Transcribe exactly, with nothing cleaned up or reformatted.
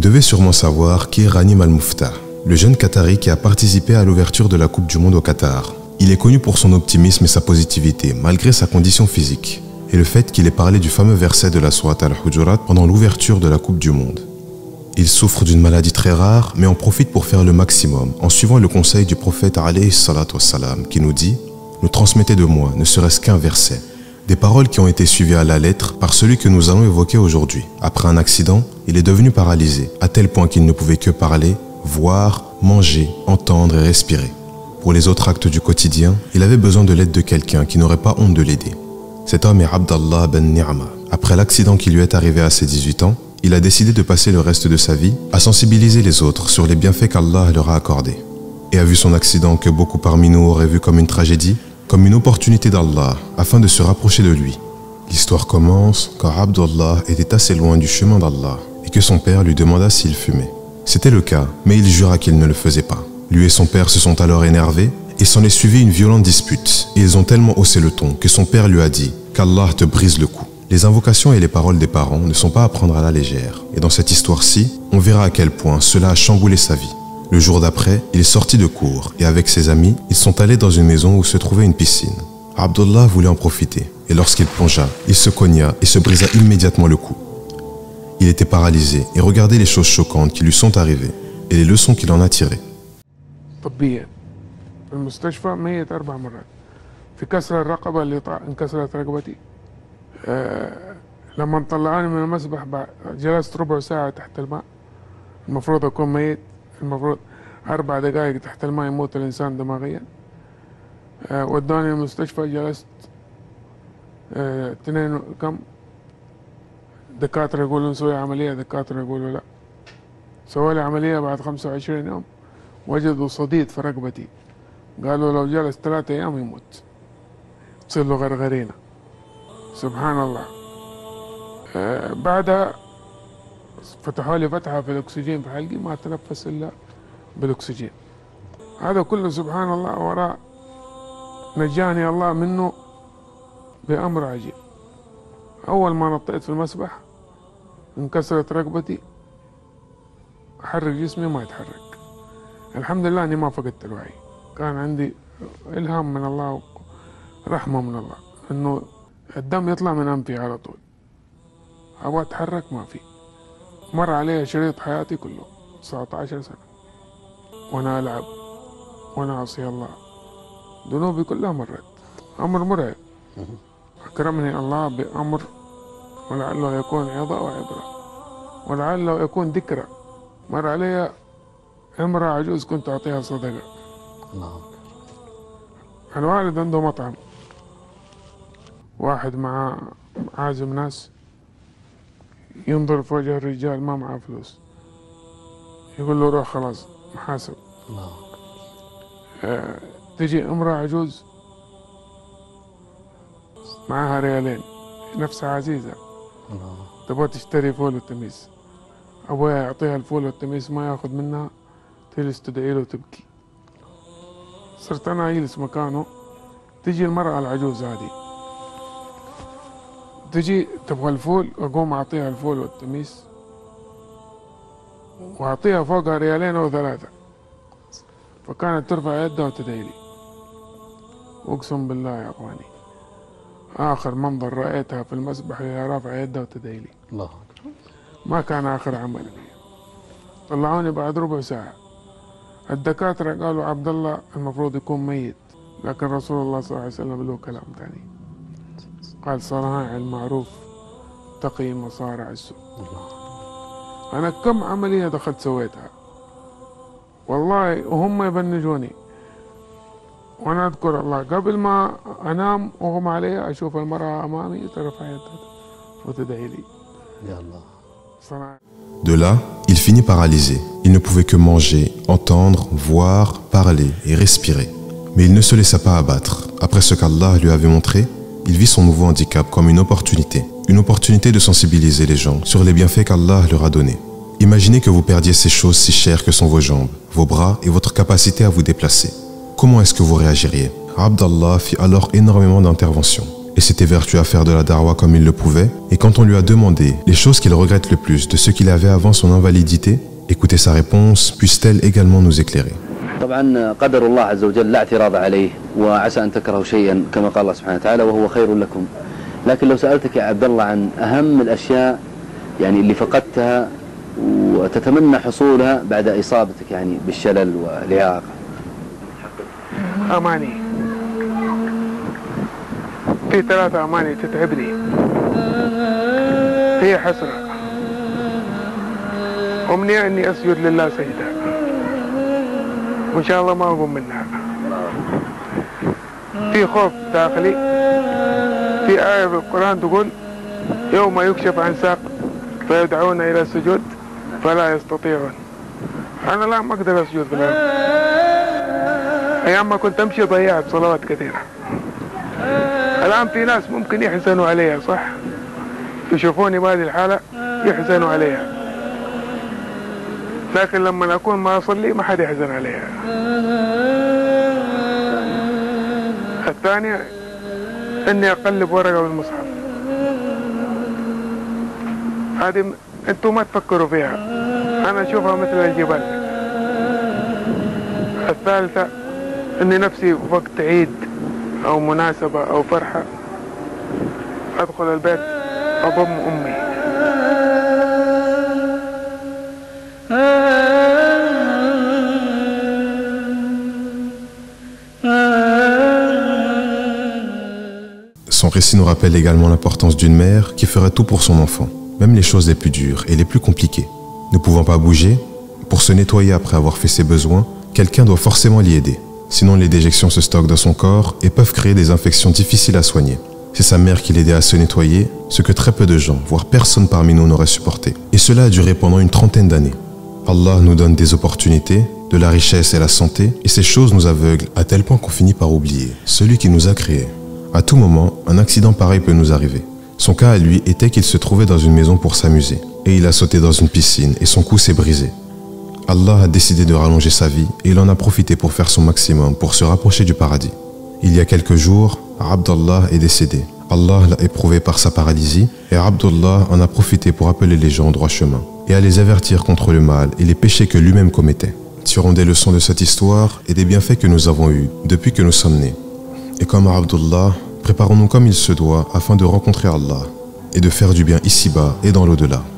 devez sûrement savoir qui est Rani Al-Mouftah, le jeune Qatari qui a participé à l'ouverture de la Coupe du Monde au Qatar. Il est connu pour son optimisme et sa positivité, malgré sa condition physique, et le fait qu'il ait parlé du fameux verset de la sourate Al-Hujurat pendant l'ouverture de la Coupe du Monde. Il souffre d'une maladie très rare, mais en profite pour faire le maximum, en suivant le conseil du prophète alayhi salatu wassalam, qui nous dit « Nous transmettez de moi, ne serait-ce qu'un verset ». Des paroles qui ont été suivies à la lettre par celui que nous allons évoquer aujourd'hui. Après un accident, il est devenu paralysé, à tel point qu'il ne pouvait que parler, voir, manger, entendre et respirer. Pour les autres actes du quotidien, il avait besoin de l'aide de quelqu'un qui n'aurait pas honte de l'aider. Cet homme est Abdallah ben Ni'ama. Après l'accident qui lui est arrivé à ses dix-huit ans, il a décidé de passer le reste de sa vie à sensibiliser les autres sur les bienfaits qu'Allah leur a accordés. Et a vu son accident que beaucoup parmi nous auraient vu comme une tragédie, comme une opportunité d'Allah afin de se rapprocher de lui. L'histoire commence quand Abdallah était assez loin du chemin d'Allah et que son père lui demanda s'il fumait. C'était le cas, mais il jura qu'il ne le faisait pas. Lui et son père se sont alors énervés et s'en est suivi une violente dispute. Et ils ont tellement haussé le ton que son père lui a dit qu'Allah te brise le cou. Les invocations et les paroles des parents ne sont pas à prendre à la légère. Et dans cette histoire-ci, on verra à quel point cela a chamboulé sa vie. Le jour d'après, il est sorti de cours et avec ses amis, ils sont allés dans une maison où se trouvait une piscine. Abdallah voulait en profiter et lorsqu'il plongea, il se cogna et se brisa immédiatement le cou. Il était paralysé et regardait les choses choquantes qui lui sont arrivées et les leçons qu'il en a tirées. طبيا في المستشفى ميت أربع مرات في كسر الرقبة اللي انكسرت رقبتي. أه لما طلعوني من المسبح جلست ربع ساعة تحت الماء. المفروض أكون ميت، المفروض أربع دقائق تحت الماء يموت الإنسان دماغيا. أه ودوني المستشفى، جلست أه اثنين كم دكاترة يقولون سوي عملية، دكاترة يقولوا لا. سووا لي عملية بعد خمسة وعشرين يوم وجدوا صديد في رقبتي، قالوا لو جلس ثلاثة أيام يموت، تصير له غرغرينة. سبحان الله. أه بعدها فتحوا لي فتحة في الأكسجين في حلقي، ما أتنفس إلا بالأكسجين. هذا كله سبحان الله وراء نجاني الله منه بأمر عجيب. أول ما نطيت في المسبح انكسرت رقبتي، أحرك جسمي ما يتحرك. الحمد لله أني ما فقدت الوعي، كان عندي إلهام من الله ورحمة من الله إنه الدم يطلع من أنفي على طول. أبغى أتحرك ما في. مر علي شريط حياتي كله تسعة عشر سنة وأنا ألعب وأنا أعصي الله، ذنوبي كلها مرت. أمر مرعب. أكرمني الله بأمر ولعله يكون عظة وعبرة ولعله يكون ذكرى. مر علي امرأة عجوز كنت أعطيها صدقة. الله. الوالد عنده مطعم، واحد مع عازم ناس، ينظر في وجه الرجال ما معه فلوس، يقول له روح خلاص محاسب. الله. آه تجي امرأة عجوز معها ريالين، نفسها عزيزة. الله. تبغى تشتري فول والتميس، أبويا يعطيها الفول والتميس ما ياخذ منها، تجلس تدعي له وتبكي. صرت أنا أجلس مكانه، تجي المرأة العجوز هذه تجي تبغى الفول، أقوم أعطيها الفول والتميس وأعطيها فوقها ريالين أو ثلاثة، فكانت ترفع يدها وتدعي لي. أقسم بالله يا أخواني آخر منظر رأيتها في المسبح وهي رافعة يدها وتدعي لي. الله. ما كان آخر عمل. طلعوني بعد ربع ساعة. الدكاترة قالوا عبد الله المفروض يكون ميت، لكن رسول الله صلى الله عليه وسلم له كلام ثاني، قال صنائع المعروف تقي مصارع السوء. أنا كم عملية دخلت سويتها والله وهم يبنجوني، وأنا أذكر الله قبل ما أنام أغمى علي أشوف المرأة أمامي ترفع يدها وتدعي لي. يا الله. De là, il finit paralysé. Il ne pouvait que manger, entendre, voir, parler et respirer. Mais il ne se laissa pas abattre. Après ce qu'Allah lui avait montré, il vit son nouveau handicap comme une opportunité. Une opportunité de sensibiliser les gens sur les bienfaits qu'Allah leur a donnés. Imaginez que vous perdiez ces choses si chères que sont vos jambes, vos bras et votre capacité à vous déplacer. Comment est-ce que vous réagiriez? Abdallah fit alors énormément d'interventions. et s'était vertué à faire de la darwa comme il le pouvait. Et quand on lui a demandé les choses qu'il regrette le plus de ce qu'il avait avant son invalidité, écoutez sa réponse, puisse-t-elle également nous éclairer. طبعا قدر الله عز وجل لا اعتراض عليه وعسى أن تكرهوا شيئا كما قال الله سبحانه وتعالى وهو خير لكم. لكن لو سألتك يا عبد الله عن أهم الأشياء يعني اللي فقدتها وتتمنى حصولها بعد إصابتك يعني بالشلل والإعاقة. أماني في ثلاثة أماني تتعبني، هي حسرة، أمنية أني أسجد لله سجدة وإن شاء الله ما أقوم منها. في خوف داخلي، في آية في القرآن تقول يوم يكشف عن ساق فيدعون إلى السجود فلا يستطيعون. أنا لا ما أقدر أسجد في الأرض. أيام ما كنت أمشي ضيعت صلوات كثيرة. الآن في ناس ممكن يحزنوا عليها، صح؟ يشوفوني بهذه الحالة يحزنوا عليها، لكن لما أكون ما أصلي ما حد يحزن عليها. الثانية إني أقلب ورقة بالمصحف، هذه أنتم ما تفكروا فيها، أنا أشوفها مثل الجبال. الثالثة إني نفسي وقت عيد أو مناسبة أو فرحة أدخل البيت أضم أمي. Son récit nous rappelle également l'importance d'une mère qui ferait tout pour son enfant, même les choses les plus dures et les plus compliquées. Ne pouvant pas bouger, pour se nettoyer après avoir fait ses besoins, quelqu'un doit forcément l'y aider. Sinon les déjections se stockent dans son corps et peuvent créer des infections difficiles à soigner. C'est sa mère qui l'aidait à se nettoyer, ce que très peu de gens, voire personne parmi nous n'aurait supporté. Et cela a duré pendant une trentaine d'années. Allah nous donne des opportunités, de la richesse et la santé, et ces choses nous aveuglent à tel point qu'on finit par oublier celui qui nous a créés. À tout moment, un accident pareil peut nous arriver. Son cas à lui était qu'il se trouvait dans une maison pour s'amuser, et il a sauté dans une piscine et son cou s'est brisé. Allah a décidé de rallonger sa vie et il en a profité pour faire son maximum pour se rapprocher du paradis. Il y a quelques jours, Abdallah est décédé. Allah l'a éprouvé par sa paralysie et Abdullah en a profité pour appeler les gens au droit chemin et à les avertir contre le mal et les péchés que lui-même commettait. Tirons des leçons de cette histoire et des bienfaits que nous avons eus depuis que nous sommes nés. Et comme Abdullah, préparons-nous comme il se doit afin de rencontrer Allah et de faire du bien ici-bas et dans l'au-delà.